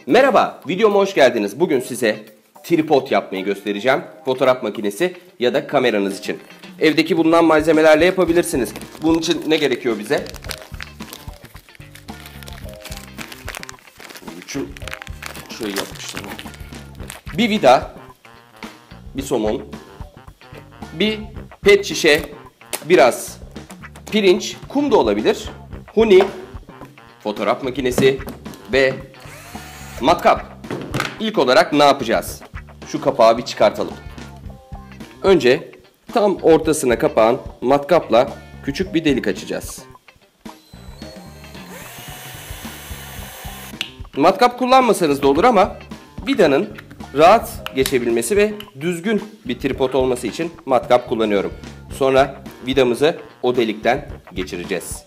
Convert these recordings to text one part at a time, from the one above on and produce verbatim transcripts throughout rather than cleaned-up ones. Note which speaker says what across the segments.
Speaker 1: Merhaba, videoma hoş geldiniz. Bugün size tripod yapmayı göstereceğim. Fotoğraf makinesi ya da kameranız için. Evdeki bulunan malzemelerle yapabilirsiniz. Bunun için ne gerekiyor bize? Şu şöyle yapmışlar. Bir vida, bir somon, bir pet şişe, biraz pirinç, kum da olabilir, huni, fotoğraf makinesi ve matkap. İlk olarak ne yapacağız? Şu kapağı bir çıkartalım. Önce tam ortasına kapağın matkapla küçük bir delik açacağız. Matkap kullanmasanız da olur ama vidanın rahat geçebilmesi ve düzgün bir tripod olması için matkap kullanıyorum. Sonra vidamızı o delikten geçireceğiz.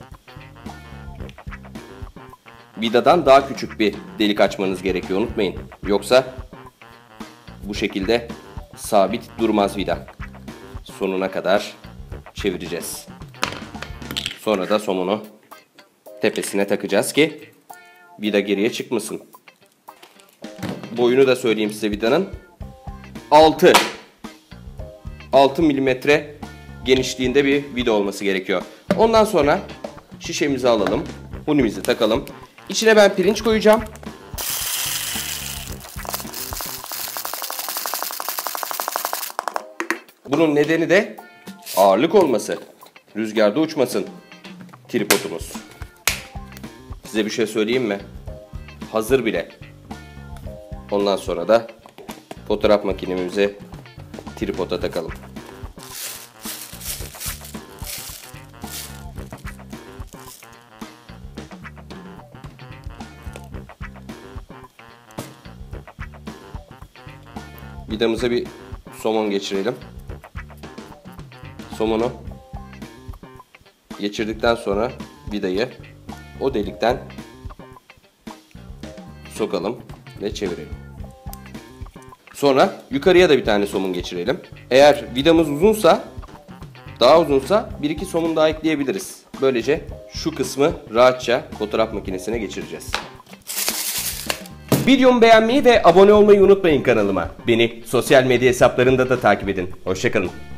Speaker 1: Vidadan daha küçük bir delik açmanız gerekiyor, unutmayın. Yoksa bu şekilde sabit durmaz vida. Sonuna kadar çevireceğiz. Sonra da somunu tepesine takacağız ki vida geriye çıkmasın. Boyunu da söyleyeyim size vidanın. altı. altı milimetre genişliğinde bir vida olması gerekiyor. Ondan sonra şişemizi alalım. Hunimizi takalım. İçine ben pirinç koyacağım. Bunun nedeni de ağırlık olması. Rüzgarda uçmasın tripodumuz. Size bir şey söyleyeyim mi? Hazır bile. Ondan sonra da fotoğraf makinemizi tripoda takalım. Vidamıza bir somon geçirelim. Somonu geçirdikten sonra vidayı o delikten sokalım ve çevirelim. Sonra yukarıya da bir tane somun geçirelim. Eğer vidamız uzunsa, daha uzunsa bir iki somun daha ekleyebiliriz. Böylece şu kısmı rahatça fotoğraf makinesine geçireceğiz. Videomu beğenmeyi ve abone olmayı unutmayın kanalıma. Beni sosyal medya hesaplarında da takip edin. Hoşça kalın.